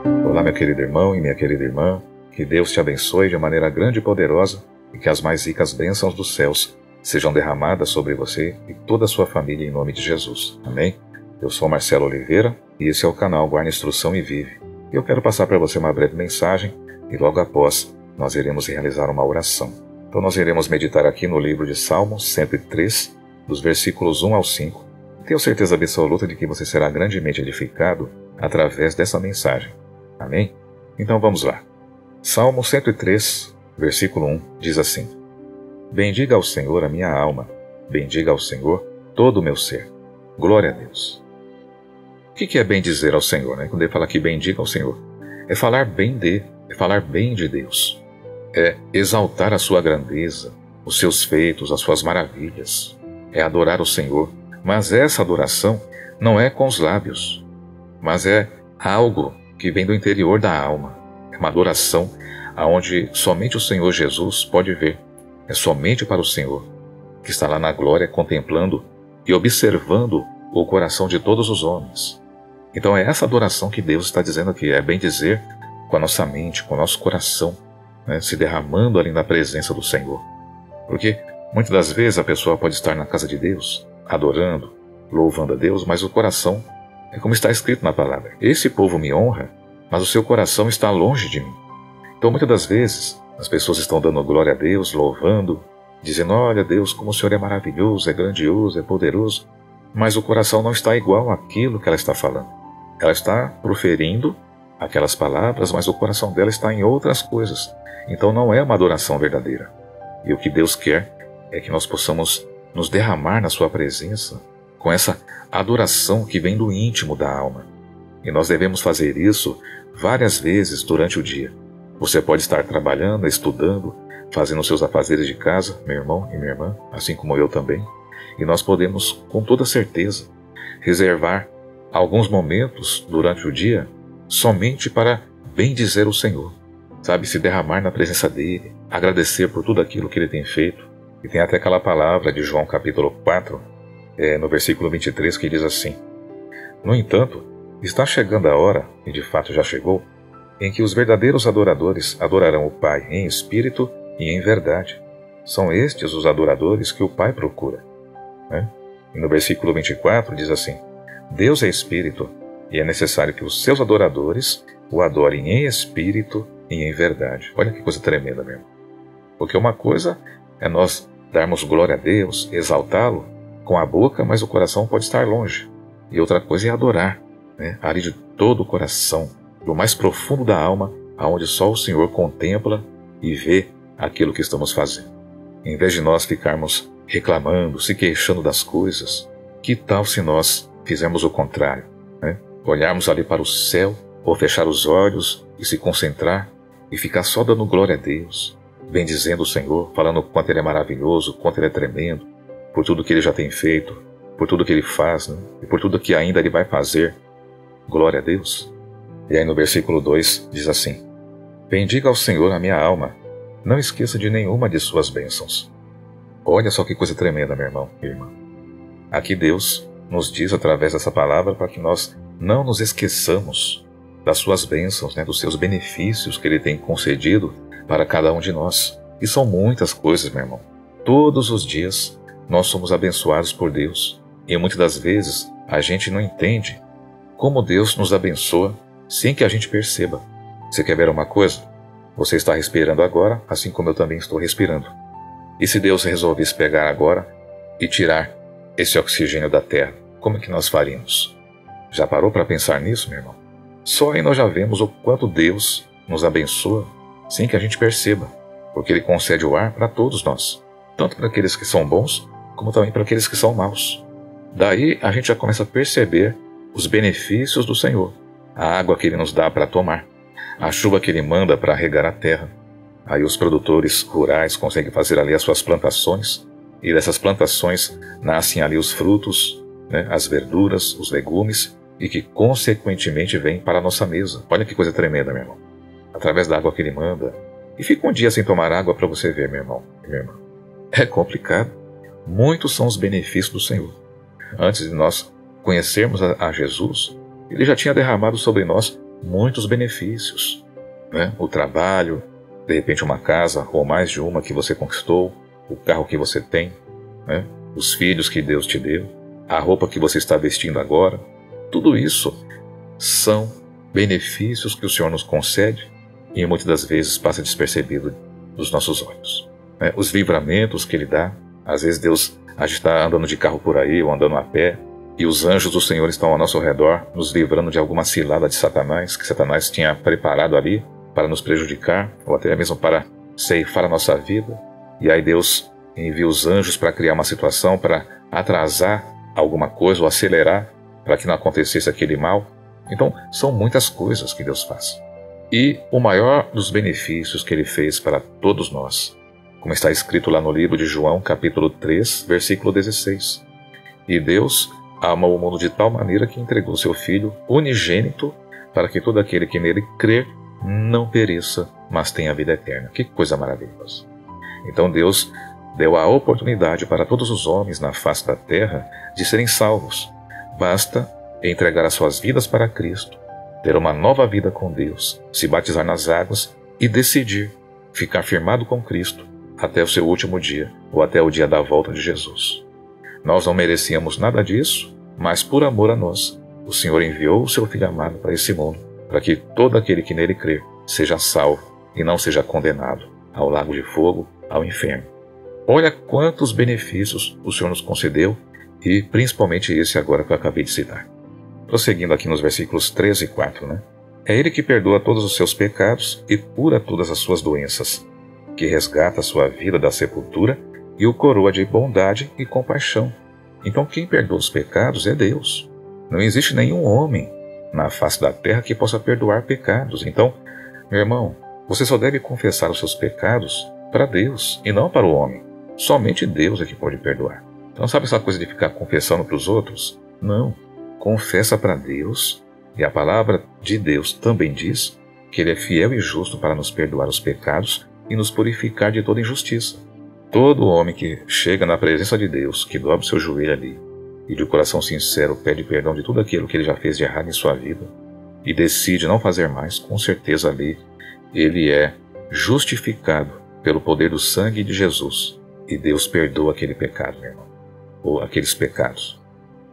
Olá, meu querido irmão e minha querida irmã, que Deus te abençoe de maneira grande e poderosa e que as mais ricas bênçãos dos céus sejam derramadas sobre você e toda a sua família em nome de Jesus. Amém? Eu sou Marcelo Oliveira e esse é o canal Guarda Instrução e Vive. E eu quero passar para você uma breve mensagem e logo após nós iremos realizar uma oração. Então nós iremos meditar aqui no livro de Salmos 103, dos versículos 1 ao 5. Tenho certeza absoluta de que você será grandemente edificado através dessa mensagem. Amém? Então vamos lá. Salmo 103, versículo 1, diz assim: Bendiga ao Senhor a minha alma, bendiga ao Senhor todo o meu ser. Glória a Deus. O que é bem dizer ao Senhor, né? Quando ele fala aqui bendiga ao Senhor, é falar bem é falar bem de Deus. É exaltar a sua grandeza, os seus feitos, as suas maravilhas. É adorar o Senhor. Mas essa adoração não é com os lábios, mas é algo que vem do interior da alma. É uma adoração aonde somente o Senhor Jesus pode ver. É somente para o Senhor, que está lá na glória contemplando e observando o coração de todos os homens. Então é essa adoração que Deus está dizendo aqui, é bem dizer com a nossa mente, com o nosso coração, né, se derramando ali na presença do Senhor. Porque muitas das vezes a pessoa pode estar na casa de Deus, adorando, louvando a Deus, mas o coração é como está escrito na palavra: esse povo me honra, mas o seu coração está longe de mim. Então muitas das vezes as pessoas estão dando glória a Deus, louvando, dizendo: olha Deus, como o Senhor é maravilhoso, é grandioso, é poderoso, mas o coração não está igual àquilo que ela está falando. Ela está proferindo aquelas palavras, mas o coração dela está em outras coisas. Então não é uma adoração verdadeira. E o que Deus quer é que nós possamos nos derramar na sua presença com essa adoração que vem do íntimo da alma. E nós devemos fazer isso várias vezes durante o dia. Você pode estar trabalhando, estudando, fazendo seus afazeres de casa, meu irmão e minha irmã, assim como eu também. E nós podemos, com toda certeza, reservar alguns momentos durante o dia somente para bendizer o Senhor. Sabe, se derramar na presença dEle, agradecer por tudo aquilo que Ele tem feito. E tem até aquela palavra de João capítulo 4, no versículo 23, que diz assim: No entanto, está chegando a hora, e de fato já chegou, em que os verdadeiros adoradores adorarão o Pai em espírito e em verdade. São estes os adoradores que o Pai procura. E no versículo 24 diz assim: Deus é espírito, e é necessário que os seus adoradores o adorem em espírito e em verdade. Olha que coisa tremenda mesmo. Porque uma coisa é nós darmos glória a Deus, exaltá-lo com a boca, mas o coração pode estar longe. E outra coisa é adorar, ali de todo o coração, do mais profundo da alma, aonde só o Senhor contempla e vê aquilo que estamos fazendo. Em vez de nós ficarmos reclamando, se queixando das coisas, que tal se nós fizermos o contrário? Olharmos ali para o céu, ou fechar os olhos e se concentrar e ficar só dando glória a Deus, bendizendo o Senhor, falando o quanto Ele é maravilhoso, o quanto Ele é tremendo, por tudo que Ele já tem feito, por tudo que Ele faz, e por tudo que ainda Ele vai fazer. Glória a Deus. E aí no versículo 2 diz assim: Bendiga ao Senhor a minha alma, não esqueça de nenhuma de suas bênçãos. Olha só que coisa tremenda, meu irmão e irmã. Aqui Deus nos diz através dessa palavra para que nós não nos esqueçamos das suas bênçãos, dos seus benefícios que Ele tem concedido para cada um de nós. E são muitas coisas, meu irmão. Todos os dias nós somos abençoados por Deus. E muitas das vezes a gente não entende como Deus nos abençoa sem que a gente perceba. Você quer ver uma coisa? Você está respirando agora, assim como eu também estou respirando. E se Deus resolvesse pegar agora e tirar esse oxigênio da terra, como é que nós faríamos? Já parou para pensar nisso, meu irmão? Só aí nós já vemos o quanto Deus nos abençoa sem que a gente perceba, porque Ele concede o ar para todos nós, tanto para aqueles que são bons, como também para aqueles que são maus. Daí a gente já começa a perceber os benefícios do Senhor, a água que Ele nos dá para tomar, a chuva que Ele manda para regar a terra. Aí os produtores rurais conseguem fazer ali as suas plantações, e dessas plantações nascem ali os frutos, as verduras, os legumes, e que consequentemente vêm para a nossa mesa. Olha que coisa tremenda, meu irmão. Através da água que Ele manda. E fica um dia sem tomar água para você ver, meu irmão e minha irmã. É complicado. Muitos são os benefícios do Senhor. Antes de nós conhecermos a Jesus, Ele já tinha derramado sobre nós muitos benefícios, né? O trabalho, de repente uma casa ou mais de uma que você conquistou, o carro que você tem, né? Os filhos que Deus te deu, a roupa que você está vestindo agora, tudo isso são benefícios que o Senhor nos concede e muitas das vezes passa despercebido dos nossos olhos, né? Os livramentos que Ele dá, às vezes a gente está andando de carro por aí ou andando a pé e os anjos do Senhor estão ao nosso redor nos livrando de alguma cilada de Satanás que Satanás tinha preparado ali para nos prejudicar ou até mesmo para ceifar a nossa vida, e aí Deus envia os anjos para criar uma situação para atrasar alguma coisa ou acelerar para que não acontecesse aquele mal. Então, são muitas coisas que Deus faz. E o maior dos benefícios que Ele fez para todos nós, como está escrito lá no livro de João, capítulo 3, versículo 16. E Deus amou o mundo de tal maneira que entregou seu Filho unigênito para que todo aquele que nele crer não pereça, mas tenha vida eterna. Que coisa maravilhosa! Então Deus deu a oportunidade para todos os homens na face da terra de serem salvos. Basta entregar as suas vidas para Cristo, ter uma nova vida com Deus, se batizar nas águas e decidir ficar firmado com Cristo até o seu último dia, ou até o dia da volta de Jesus. Nós não merecíamos nada disso, mas por amor a nós, o Senhor enviou o seu Filho amado para esse mundo, para que todo aquele que nele crer seja salvo e não seja condenado ao lago de fogo, ao inferno. Olha quantos benefícios o Senhor nos concedeu, e principalmente esse agora que eu acabei de citar. Prosseguindo aqui nos versículos 13 e 4, né? É Ele que perdoa todos os seus pecados e cura todas as suas doenças, que resgata a sua vida da sepultura e o coroa de bondade e compaixão. Então quem perdoa os pecados é Deus. Não existe nenhum homem na face da terra que possa perdoar pecados. Então, meu irmão, você só deve confessar os seus pecados para Deus e não para o homem. Somente Deus é que pode perdoar. Então sabe essa coisa de ficar confessando para os outros? Não. Confessa para Deus, e a palavra de Deus também diz que Ele é fiel e justo para nos perdoar os pecados e nos purificar de toda injustiça. Todo homem que chega na presença de Deus, que dobra o seu joelho ali, e de coração sincero pede perdão de tudo aquilo que ele já fez de errado em sua vida, e decide não fazer mais, com certeza ali ele é justificado pelo poder do sangue de Jesus, e Deus perdoa aquele pecado, meu irmão, ou aqueles pecados.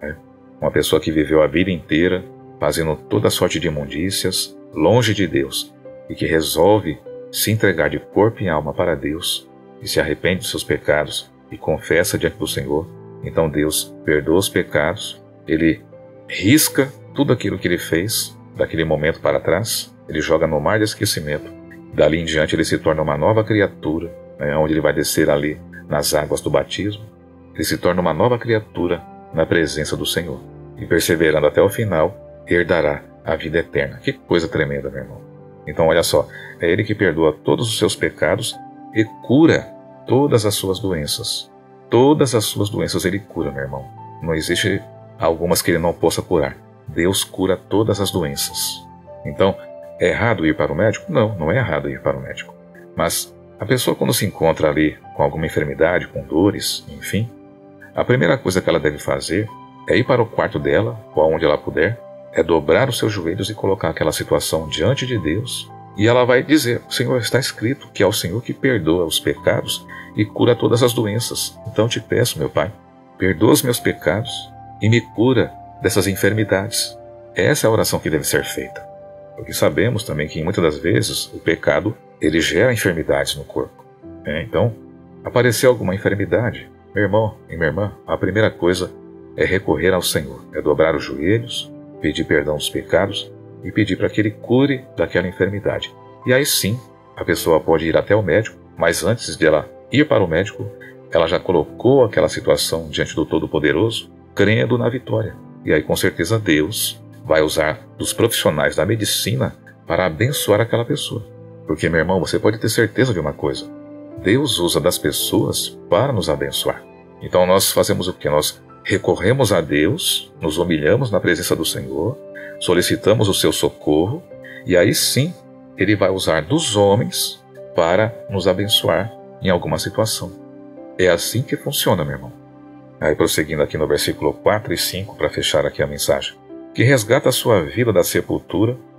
Uma pessoa que viveu a vida inteira fazendo toda sorte de imundícias, longe de Deus, e que resolve se entregar de corpo e alma para Deus, e se arrepende dos seus pecados e confessa diante do Senhor, então Deus perdoa os pecados, Ele risca tudo aquilo que ele fez daquele momento para trás, ele joga no mar de esquecimento. Dali em diante ele se torna uma nova criatura, onde ele vai descer ali nas águas do batismo. Ele se torna uma nova criatura na presença do Senhor. E perseverando até o final, herdará a vida eterna. Que coisa tremenda, meu irmão. Então olha só, é Ele que perdoa todos os seus pecados e cura todas as suas doenças. Todas as suas doenças Ele cura, meu irmão. Não existe algumas que Ele não possa curar. Deus cura todas as doenças. Então, é errado ir para o médico? Não, não é errado ir para o médico. Mas a pessoa quando se encontra ali com alguma enfermidade, com dores, enfim, a primeira coisa que ela deve fazer é ir para o quarto dela, ou aonde ela puder, é dobrar os seus joelhos e colocar aquela situação diante de Deus, e ela vai dizer: Senhor, está escrito que é o Senhor que perdoa os pecados e cura todas as doenças. Então te peço, meu Pai, perdoa os meus pecados e me cura dessas enfermidades. Essa é a oração que deve ser feita. Porque sabemos também que muitas das vezes o pecado ele gera enfermidades no corpo. Então, apareceu alguma enfermidade, meu irmão e minha irmã, a primeira coisa é recorrer ao Senhor, é dobrar os joelhos, pedir perdão dos pecados e pedir para que Ele cure daquela enfermidade. E aí sim, a pessoa pode ir até o médico, mas antes de ela ir para o médico, ela já colocou aquela situação diante do Todo-Poderoso, crendo na vitória. E aí com certeza Deus vai usar dos profissionais da medicina para abençoar aquela pessoa. Porque, meu irmão, você pode ter certeza de uma coisa: Deus usa das pessoas para nos abençoar. Então nós fazemos o quê? Nós recorremos a Deus, nos humilhamos na presença do Senhor, solicitamos o seu socorro, e aí sim, Ele vai usar dos homens para nos abençoar em alguma situação. É assim que funciona, meu irmão. Aí prosseguindo aqui no versículo 4 e 5, para fechar aqui a mensagem: que resgata a sua vida da sepultura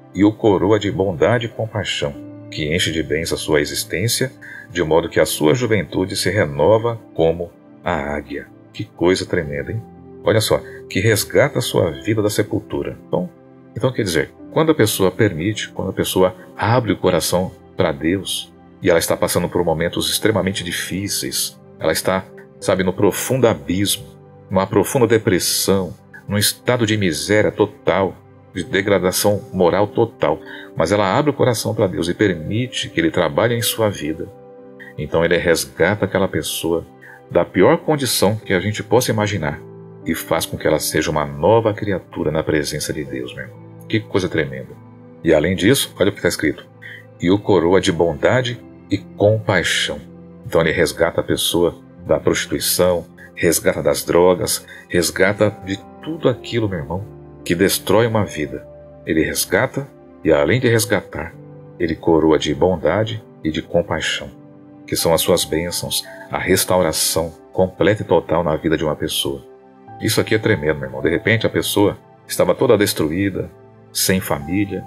e o coroa de bondade e compaixão, que enche de bens a sua existência, de modo que a sua juventude se renova como a águia. Que coisa tremenda, hein? Olha só, que resgata a sua vida da sepultura. Então quer dizer, quando a pessoa permite, quando a pessoa abre o coração para Deus, e ela está passando por momentos extremamente difíceis, ela está, no profundo abismo, numa profunda depressão, num estado de miséria total, de degradação moral total, mas ela abre o coração para Deus e permite que Ele trabalhe em sua vida. Então Ele resgata aquela pessoa da pior condição que a gente possa imaginar e faz com que ela seja uma nova criatura na presença de Deus, meu irmão. Que coisa tremenda. E além disso, olha o que está escrito: e o coroa de bondade e compaixão. Então Ele resgata a pessoa da prostituição, resgata das drogas, resgata de tudo aquilo, meu irmão, que destrói uma vida. Ele resgata e, além de resgatar, Ele coroa de bondade e de compaixão, que são as suas bênçãos, a restauração completa e total na vida de uma pessoa. Isso aqui é tremendo, meu irmão. De repente a pessoa estava toda destruída, sem família,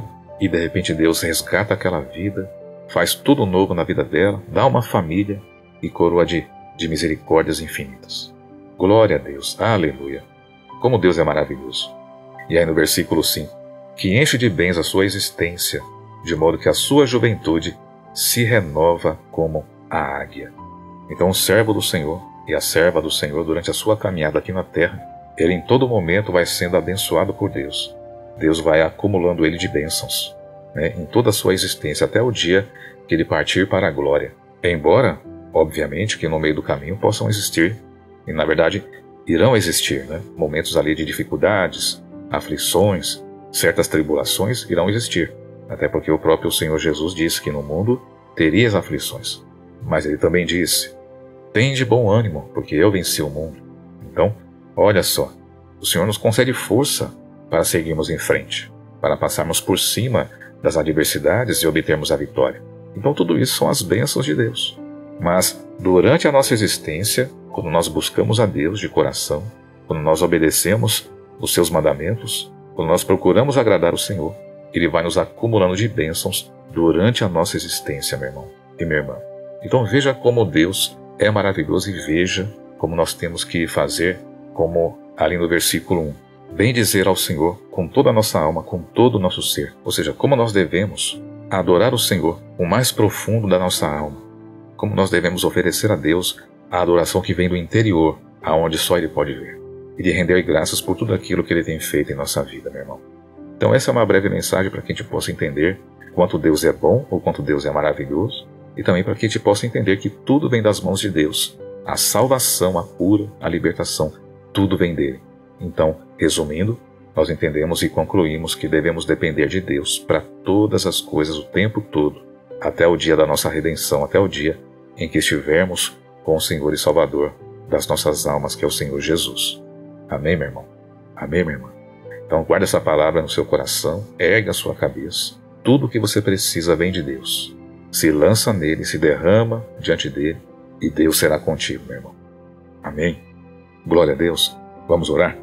E de repente Deus resgata aquela vida, faz tudo novo na vida dela, dá uma família e coroa de misericórdias infinitas. Glória a Deus, aleluia. Como Deus é maravilhoso. E aí no versículo 5, que enche de bens a sua existência, de modo que a sua juventude se renova como a águia. Então o servo do Senhor e a serva do Senhor, durante a sua caminhada aqui na terra, ele em todo momento vai sendo abençoado por Deus. Deus vai acumulando ele de bênçãos, em toda a sua existência, até o dia que ele partir para a glória. Embora, obviamente, que no meio do caminho possam existir, e na verdade irão existir, momentos ali de dificuldades, aflições, certas tribulações irão existir. Até porque o próprio Senhor Jesus disse que no mundo terias aflições. Mas ele também disse: tende bom ânimo, porque eu venci o mundo. Então, olha só, o Senhor nos concede força para seguirmos em frente, para passarmos por cima das adversidades e obtermos a vitória. Então tudo isso são as bênçãos de Deus. Mas durante a nossa existência, quando nós buscamos a Deus de coração, quando nós obedecemos os seus mandamentos, quando nós procuramos agradar o Senhor, Ele vai nos acumulando de bênçãos durante a nossa existência, meu irmão e minha irmã. Então veja como Deus é maravilhoso e veja como nós temos que fazer, como ali no versículo 1, bem dizer ao Senhor com toda a nossa alma, com todo o nosso ser. Ou seja, como nós devemos adorar o Senhor o mais profundo da nossa alma, como nós devemos oferecer a Deus a adoração que vem do interior, aonde só Ele pode ver, e de render graças por tudo aquilo que Ele tem feito em nossa vida, meu irmão. Então essa é uma breve mensagem para que a gente possa entender quanto Deus é bom, ou quanto Deus é maravilhoso, e também para que a gente possa entender que tudo vem das mãos de Deus. A salvação, a cura, a libertação, tudo vem dele. Então, resumindo, nós entendemos e concluímos que devemos depender de Deus para todas as coisas o tempo todo, até o dia da nossa redenção, até o dia em que estivermos com o Senhor e Salvador das nossas almas, que é o Senhor Jesus. Amém, meu irmão? Amém, minha irmã? Então guarde essa palavra no seu coração, ergue a sua cabeça. Tudo o que você precisa vem de Deus. Se lança nele, se derrama diante dele, e Deus será contigo, meu irmão. Amém? Glória a Deus. Vamos orar?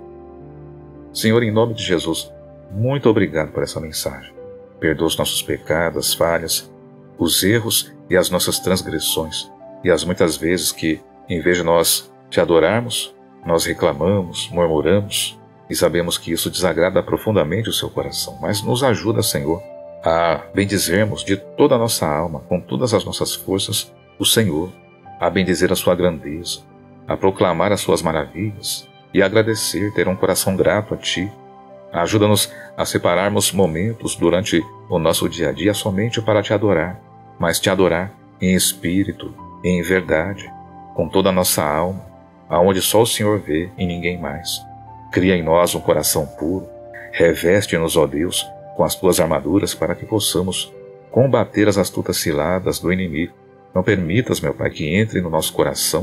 Senhor, em nome de Jesus, muito obrigado por essa mensagem. Perdoa os nossos pecados, as falhas, os erros e as nossas transgressões, e as muitas vezes que, em vez de nós te adorarmos, nós reclamamos, murmuramos, e sabemos que isso desagrada profundamente o seu coração. Mas nos ajuda, Senhor, a bendizermos de toda a nossa alma, com todas as nossas forças, o Senhor, a bendizer a sua grandeza, a proclamar as suas maravilhas e a agradecer, ter um coração grato a Ti. Ajuda-nos a separarmos momentos durante o nosso dia a dia somente para Te adorar, mas Te adorar em espírito e em verdade, com toda a nossa alma, aonde só o Senhor vê e ninguém mais. Cria em nós um coração puro, reveste-nos, ó Deus, com as Tuas armaduras para que possamos combater as astutas ciladas do inimigo. Não permitas, meu Pai, que entre no nosso coração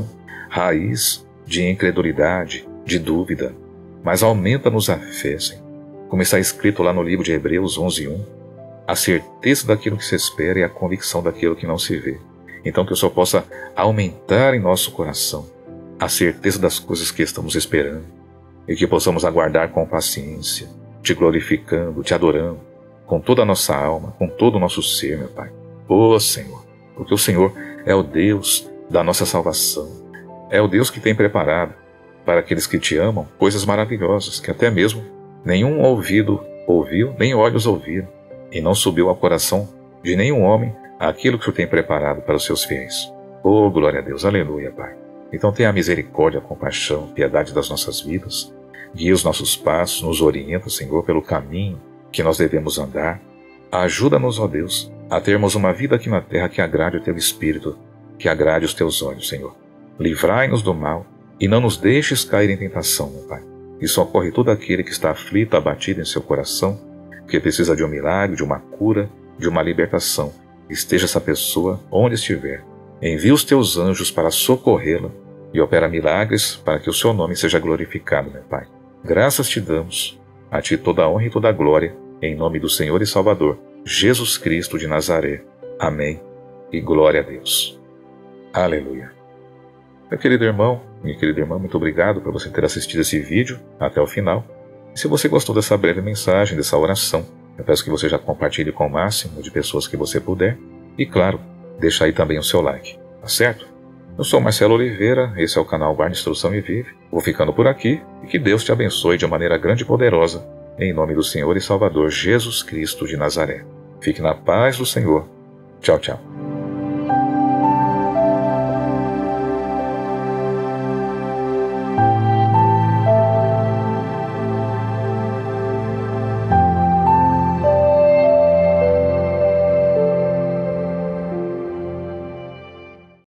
raiz de incredulidade, de dúvida, mas aumenta-nos a fé, Senhor. Como está escrito lá no livro de Hebreus 11:1, a certeza daquilo que se espera e a convicção daquilo que não se vê. Então que o Senhor possa aumentar em nosso coração a certeza das coisas que estamos esperando, e que possamos aguardar com paciência, Te glorificando, Te adorando, com toda a nossa alma, com todo o nosso ser, meu Pai. Ó Senhor, porque o Senhor é o Deus da nossa salvação. É o Deus que tem preparado para aqueles que te amam coisas maravilhosas, que até mesmo nenhum ouvido ouviu, nem olhos ouviram, e não subiu ao coração de nenhum homem aquilo que o Senhor tem preparado para os seus fiéis. Oh, glória a Deus, aleluia, Pai. Então tenha misericórdia, compaixão, piedade das nossas vidas, guia os nossos passos, nos orienta, Senhor, pelo caminho que nós devemos andar. Ajuda-nos, ó Deus, a termos uma vida aqui na terra que agrade o Teu Espírito, que agrade os Teus olhos, Senhor. Livrai-nos do mal e não nos deixes cair em tentação, meu Pai. E socorre todo aquele que está aflito, abatido em seu coração, que precisa de um milagre, de uma cura, de uma libertação. Esteja essa pessoa onde estiver. Envia os Teus anjos para socorrê-la e opera milagres para que o Seu nome seja glorificado, meu Pai. Graças te damos, a Ti toda a honra e toda a glória, em nome do Senhor e Salvador, Jesus Cristo de Nazaré. Amém. E glória a Deus. Aleluia. Meu querido irmão, minha querida irmã, muito obrigado por você ter assistido esse vídeo até o final. E se você gostou dessa breve mensagem, dessa oração, eu peço que você já compartilhe com o máximo de pessoas que você puder. E claro, deixa aí também o seu like, tá certo? Eu sou Marcelo Oliveira, esse é o canal Guarda Instrução e Vive. Vou ficando por aqui e que Deus te abençoe de maneira grande e poderosa, em nome do Senhor e Salvador Jesus Cristo de Nazaré. Fique na paz do Senhor. Tchau, tchau.